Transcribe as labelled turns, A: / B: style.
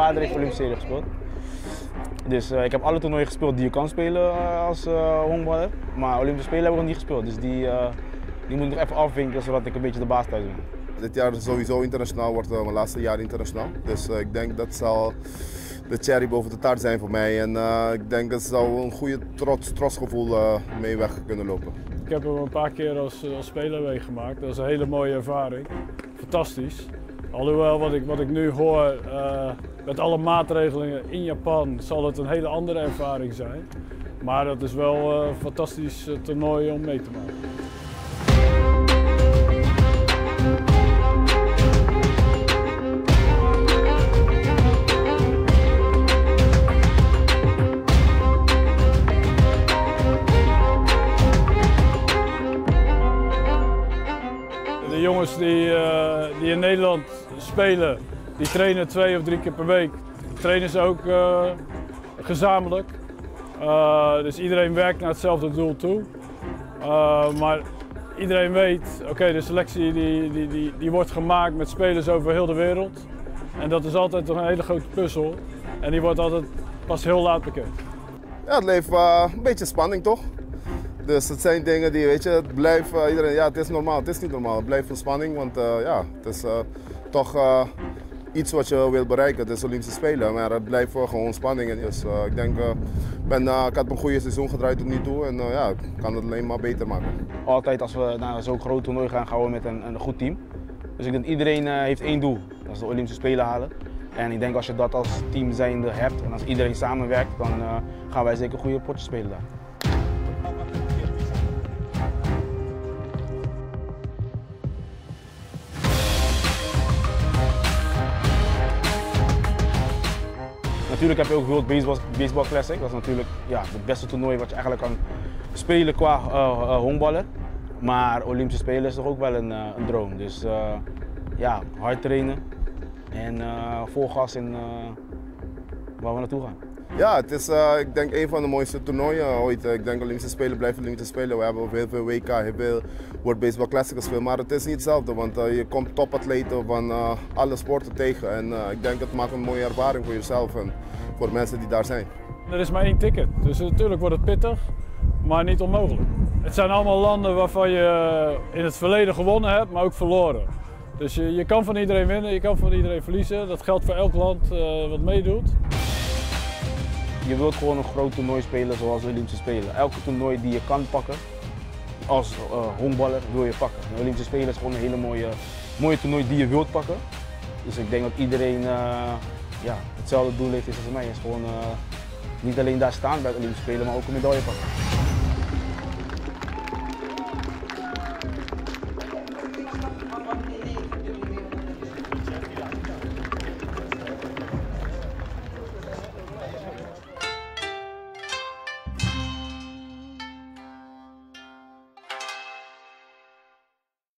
A: vader heeft Olympische Spelen gespeeld. Dus ik heb alle toernooien gespeeld die je kan spelen als honkballer. Maar Olympische Spelen heb ik nog niet gespeeld. Dus die moet ik nog even afwinkelen zodat ik een beetje de baas thuis ben.
B: Dit jaar sowieso internationaal, wordt mijn laatste jaar internationaal. Dus ik denk dat zal de cherry boven de taart zijn voor mij. En ik denk dat zou een goede trotsgevoel mee weg kunnen lopen.
C: Ik heb hem een paar keer als speler meegemaakt. Dat is een hele mooie ervaring. Fantastisch. Alhoewel wat ik nu hoor, met alle maatregelen in Japan zal het een hele andere ervaring zijn. Maar dat is wel een fantastisch toernooi om mee te maken. De jongens die in Nederland spelen, die trainen 2 of 3 keer per week. Trainen ze ook gezamenlijk. Dus iedereen werkt naar hetzelfde doel toe. Maar iedereen weet, oké, de selectie die wordt gemaakt met spelers over heel de wereld. En dat is altijd een hele grote puzzel. En die wordt altijd pas heel laat bekend.
B: Ja, het leeft een beetje spanning toch? Dus het zijn dingen die, weet je, het blijft iedereen, ja, het is normaal, het is niet normaal. Het blijft een spanning, want ja, het is toch iets wat je wil bereiken. Het is Olympische Spelen, maar het blijft gewoon spanning. En dus ik denk, ik had een goede seizoen gedraaid tot nu toe en ja, ik kan het alleen maar beter maken.
A: Altijd als we naar zo'n groot toernooi gaan, gaan we met een goed team. Dus ik denk iedereen heeft één doel, dat is de Olympische Spelen halen. En ik denk als je dat als team zijnde hebt en als iedereen samenwerkt, dan gaan wij zeker goede potjes spelen daar. Natuurlijk heb je ook World Baseball Classic. Dat is natuurlijk het beste toernooi wat je eigenlijk kan spelen qua honkballen. Maar Olympische Spelen is toch ook wel een droom. Dus ja, hard trainen en vol gas in waar we naartoe gaan.
B: Ja, het is ik denk een van de mooiste toernooien ooit. Ik denk Olympische Spelen blijven Olympische Spelen. We hebben heel veel WK, heel veel World Baseball Classic gespeeld. Maar het is niet hetzelfde, want je komt topatleten van alle sporten tegen. En ik denk dat het maakt een mooie ervaring voor jezelf en voor de mensen die daar zijn.
C: Er is maar 1 ticket, dus natuurlijk wordt het pittig, maar niet onmogelijk. Het zijn allemaal landen waarvan je in het verleden gewonnen hebt, maar ook verloren. Dus je kan van iedereen winnen, je kan van iedereen verliezen. Dat geldt voor elk land wat meedoet.
A: Je wilt gewoon een groot toernooi spelen zoals de Olympische Spelen. Elke toernooi die je kan pakken, als honkballer wil je pakken. De Olympische Spelen is gewoon een hele mooie toernooi die je wilt pakken. Dus ik denk dat iedereen hetzelfde doel heeft als mij. Is gewoon niet alleen daar staan bij de Olympische Spelen, maar ook een medaille pakken.